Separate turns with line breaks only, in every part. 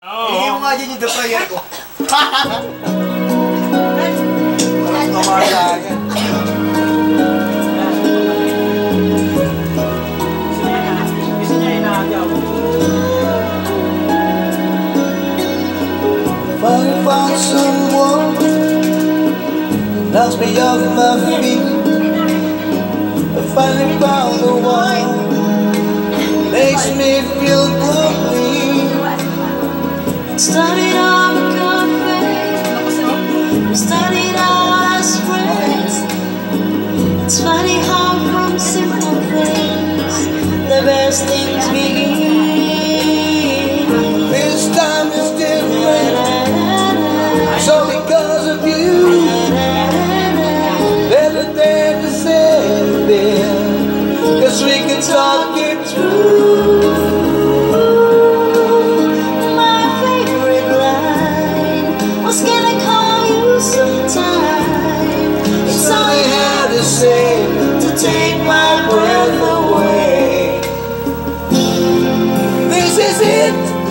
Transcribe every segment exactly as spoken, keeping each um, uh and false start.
Hindi mo nga dyan yung the prayer ko. Parang kumakagan. Gusto niya inaadyaw.
Finally found someone knocks me off my feet. I finally found the one makes me feel complete.
Started off a cafe, started out as friends. It's funny how from simple things the best things begin.
This time is different, so because of you, better than to say it, cause we can talk it through.
To take my breath away.
This is it.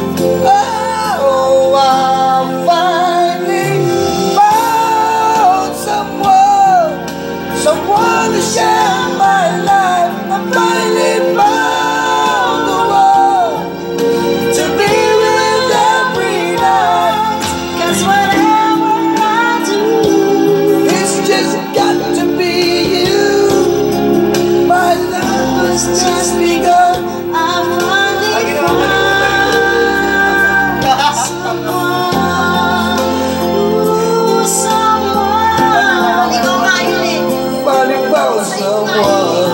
Oh, I finally found someone, someone to share my life. I finally found the one to be with every night.
Cause whatever I do,
it's just got to be. It's just begun.
I finally found someone. Ooh, someone.
Finally found someone.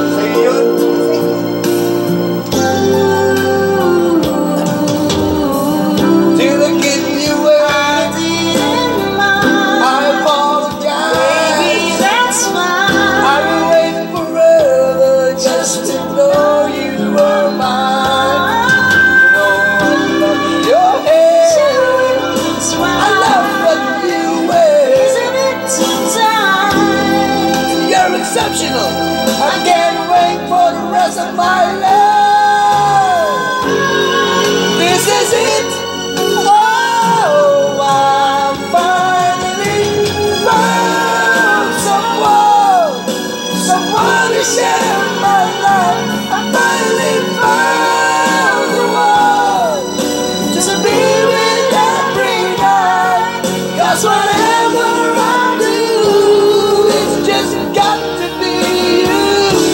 Till I get you where
I didn't mind.
I apologize.
Baby, that's fine.
I've been waiting forever just to know you were mine. You know I love your hair. I love what you wear.
Isn't it too time?
You're exceptional. I can't wait for the rest of my life. This is it. Oh, I finally found someone, someone to share my life. I finally found the one just to be with every night. Cause whatever I do, it's just got to be you.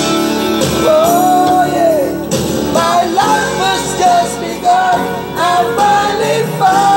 Oh yeah, my life was just begun. I finally found